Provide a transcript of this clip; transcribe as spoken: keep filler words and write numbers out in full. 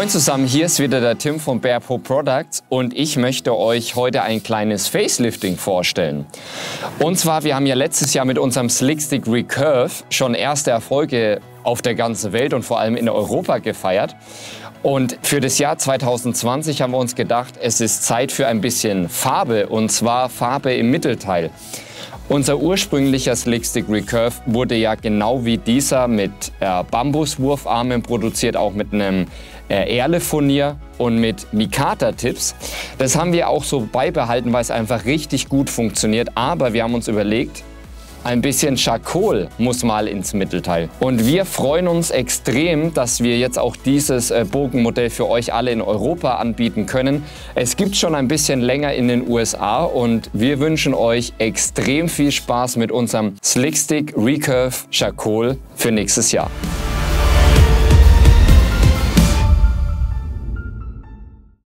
Moin zusammen, hier ist wieder der Tim von Bear Pro Products und ich möchte euch heute ein kleines Facelifting vorstellen. Und zwar, wir haben ja letztes Jahr mit unserem Slickstick Recurve schon erste Erfolge auf der ganzen Welt und vor allem in Europa gefeiert. Und für das Jahr zweitausendzwanzig haben wir uns gedacht, es ist Zeit für ein bisschen Farbe, und zwar Farbe im Mittelteil. Unser ursprünglicher Slickstick Recurve wurde ja genau wie dieser mit äh, Bambuswurfarmen produziert, auch mit einem äh, Erle-Furnier und mit Mikata-Tipps. Das haben wir auch so beibehalten, weil es einfach richtig gut funktioniert. Aber wir haben uns überlegt, ein bisschen Charcoal muss mal ins Mittelteil. Und wir freuen uns extrem, dass wir jetzt auch dieses äh, Bogenmodell für euch alle in Europa anbieten können. Es gibt schon ein bisschen länger in den U S A und wir wünschen euch extrem viel Spaß mit unserem Slickstick Recurve Charcoal für nächstes Jahr.